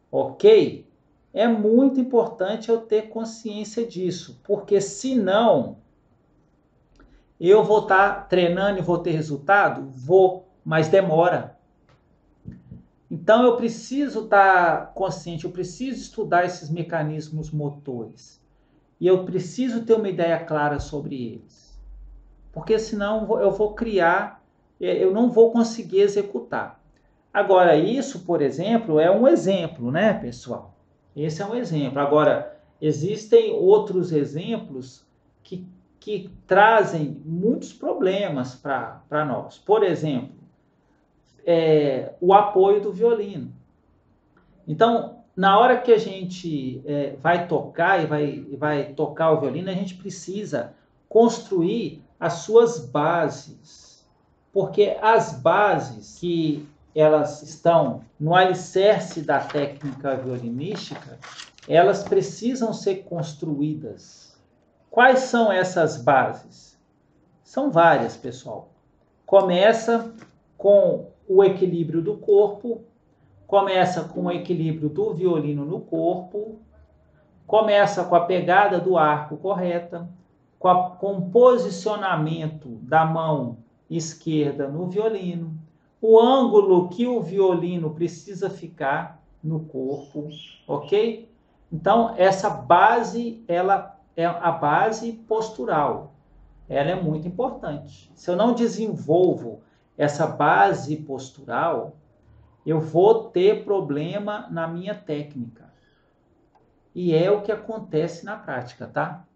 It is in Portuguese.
ok? É muito importante eu ter consciência disso, porque senão eu vou estar treinando e vou ter resultado? Vou, mas demora. Então eu preciso estar consciente, eu preciso estudar esses mecanismos motores. E eu preciso ter uma ideia clara sobre eles. Porque senão eu vou criar, eu não vou conseguir executar. Agora, isso, por exemplo, é um exemplo, né, pessoal? Esse é um exemplo. Agora, existem outros exemplos que trazem muitos problemas para nós. Por exemplo, o apoio do violino. Então, na hora que a gente vai tocar e vai tocar o violino, a gente precisa construir as suas bases. Porque as bases que elas estão no alicerce da técnica violinística, elas precisam ser construídas. Quais são essas bases? São várias, pessoal. Começa com o equilíbrio do corpo, começa com o equilíbrio do violino no corpo, começa com a pegada do arco correta, com o posicionamento da mão esquerda no violino, o ângulo que o violino precisa ficar no corpo, ok? Então, essa base, ela é a base postural. Ela é muito importante. Se eu não desenvolvo essa base postural, eu vou ter problema na minha técnica. E é o que acontece na prática, tá?